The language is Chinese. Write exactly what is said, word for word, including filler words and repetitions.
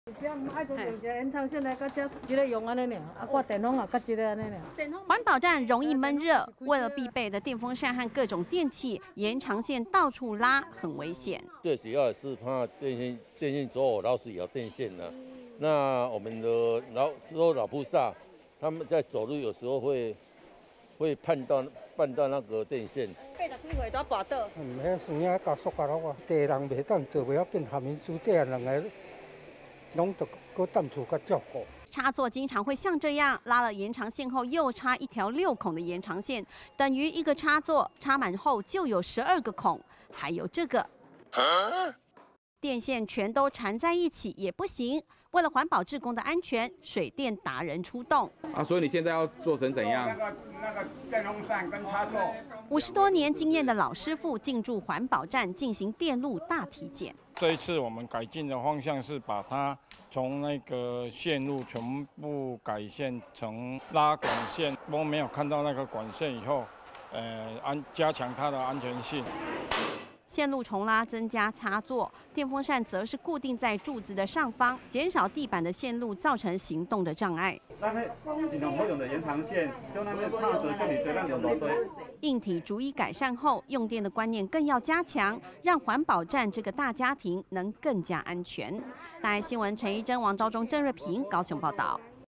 环保站容易闷热，为了必备的电风扇和各种电器，延长线到处拉，很危险。 最主要是怕电线电线走火，老鼠咬电线呢、啊。那我们的老说老菩萨，他们在走路有时候会会碰到绊到那个电线。 八十几岁都跋倒。 唔免算啊，教塑胶佬啊，地人袂当做，袂要紧，下面输这样两个，拢得搁担厝甲照顾。 插座经常会像这样，拉了延长线后又插一条六孔的延长线，等于一个插座插满后就有十二个孔。还有这个，啊、电线全都缠在一起也不行。为了环保志工的安全，水电达人出动。 啊，所以你现在要做成怎样？ 那个那个电风扇跟插座。 五十多年经验的老师傅进驻环保站进行电路大体检。 这一次我们改进的方向是把它从那个线路全部改线成拉管线。我们没有看到那个管线以后，呃，安加强它的安全性。 线路重拉，增加插座；电风扇则是固定在柱子的上方，减少地板的线路造成行动的障碍。 咱迄尽量好用的延长线，像咱们插座，像你对咱用大堆。 硬体逐一改善后，用电的观念更要加强，让环保站这个大家庭能更加安全。大爱新闻陈一真、王昭忠、郑瑞平高雄报道。